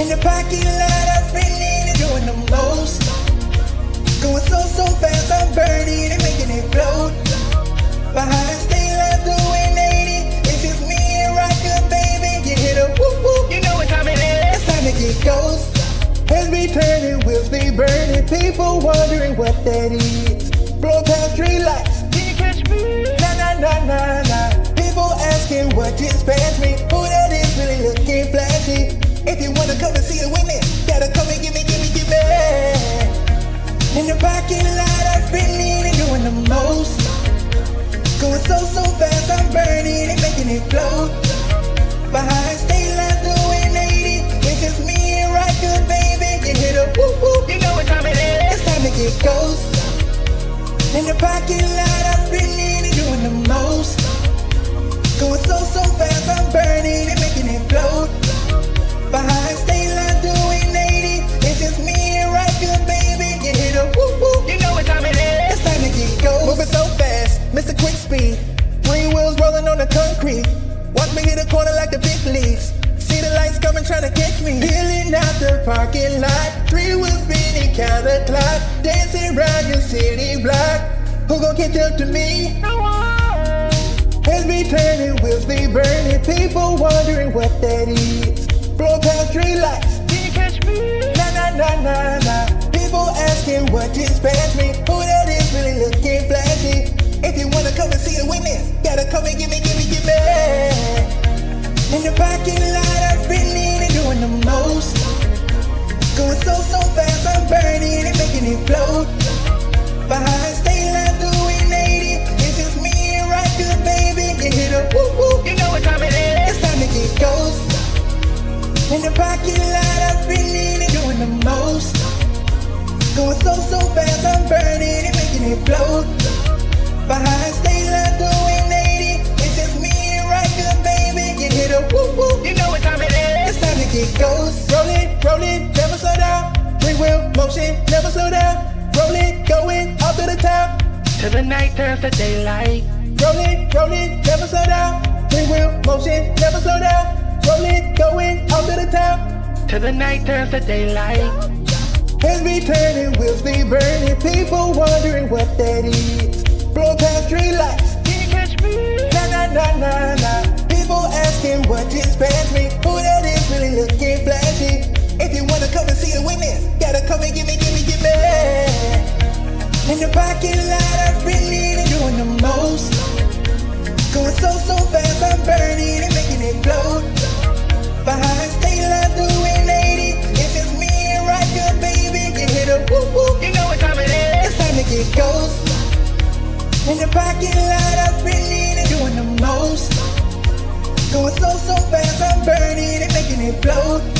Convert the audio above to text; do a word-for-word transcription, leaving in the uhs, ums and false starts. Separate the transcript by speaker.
Speaker 1: In the parking lot, I'm spinning and doing the most. Going so, so fast, I'm burning and making it float. Behind state lines doing eighty. It's just me and Ryker, baby. You hit a whoop whoop. You know what time it is. It's time to get ghost. Heads be turning, wheels be burning. People wondering what that is. Blow past street lights. Can you catch me? Nah, nah, nah, nah, nah. People asking what just passed me. Who that is really looking flashy. If you wanna come and see it with me, gotta come and give me, give me, give me. In the parking lot, I'm spinning and doing the most. Going so, so fast, I'm burning and making it float. Behind state lines doing eighty. It's just me and Ryker, baby. You hit a whoop whoop. You know what time it is. It's time to get ghost. In the parking lot, I'm spinning and doing the most. Going so, so fast, I'm burning and making it float. Behind state lines doing eighty. It's just me and Ryker, baby. You hit a whoop whoop. You know what time it is. It's time to get ghost. Moving so fast, Mister Quick Speed. Green wheels rolling on the concrete. Watch me hit a corner like the big leagues. See the lights coming, trying to catch me. Peeling out the parking lot. Three wheels spinning counterclock. Dancing around your city block. Who gon' catch up to me? Heads be turning, wheels be burning. People wondering what that is. Blow past street lights. Can you catch me? Nah, nah, nah, nah, nah. People asking what just passed me. Who that is really looking flashy. If you wanna come and see it with me, gotta come and give me, give me, give me. In the parking lot, I'm spinning and doing the most. Going so, so fast, I'm burning and making it float. Behind state lines doing eighty. It's just me and Ryker, baby. You hit a whoop whoop. You know what time it is. It's time to get ghost. In the parking lot, I'm spinning and doing the most. Going so, so fast, I'm burning and making it float. Behind state lines doing eighty. It's just me and Ryker, baby. You hit a whoop whoop. You know what time it is. It's time to get ghost. Rolling, rolling, never slow down. Three wheel motion, never slow down. Rolling, going up to the top.
Speaker 2: Till the night turns to daylight.
Speaker 1: Rolling, rolling, never slow down. Three wheel motion, never slow down. Rolling, going up to the top.
Speaker 2: Till the night turns to daylight.
Speaker 1: Heads be turning, wheels be burning. People wondering what that is. Blow past street lights.
Speaker 2: Can you catch me?
Speaker 1: Nah, nah, nah, nah, nah. People asking what just passed me. Who that is really looking flashy. If you wanna come and see it with me, gotta come and give me, give me, give me. In the parking lot, I'm spinning and doing the most. Going so, so fast, I'm burning and making it float. Behind state lines doing eighty. It's just me and Ryker, baby. You hit a whoop whoop.
Speaker 2: You know what time it is.
Speaker 1: It's time to get ghost. In the parking lot, I'm spinning and doing the most. Going so, so fast, I'm burning and making it float.